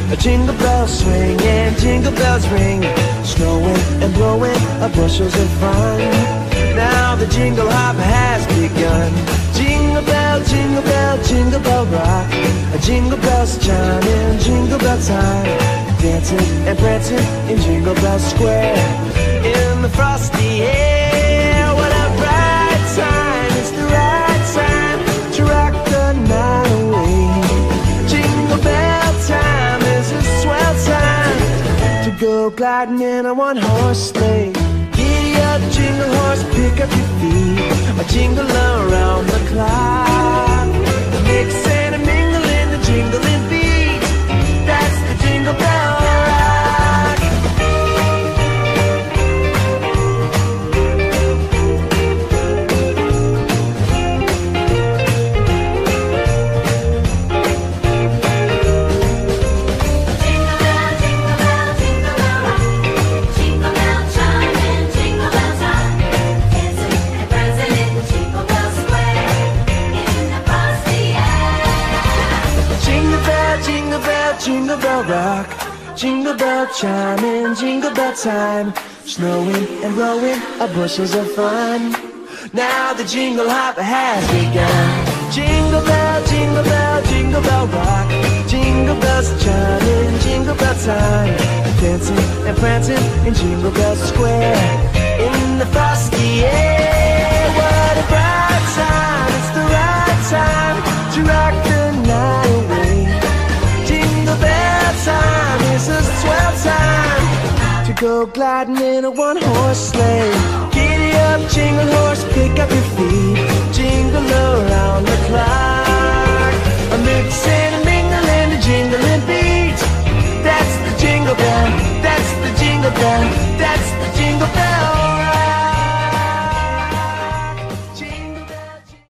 Jingle bells swing and jingle bells ring, snowing and blowing bushels of fun. Now the jingle hop has begun. Jingle bell, jingle bell, jingle bell rock. Jingle bells chime in jingle bell time, dancing and prancing in Jingle Bell Square. In the frosty air, what a bright time! It's the right time to rock the night away. Jingle bell time is a swell time to go gliding in a one-horse sleigh. Giddy up, jingle horse, pick up your feet, a jingle around the clock. Mix and a mingle in the jingling beat. That's the Jingle Bell Rock. Jingle bell, jingle bell, jingle bell rock. Jingle bell chime in jingle bell time, dancing and prancing in Jingle Bell Square. In the frosty air. Jingle bell, jingle bell, jingle bell rock. Jingle bell chime in jingle bell time, snowing and blowing bushels of fun. Now the jingle hop has begun. Jingle bell, jingle bell, jingle bell rock. Jingle bells chime in jingle bell time, dancing and prancing in Jingle Bell Square. In the frosty air, what a bright time! It's the right time to rock the night away. Jingle bell time is a swell time to go gliding in a one-horse sleigh.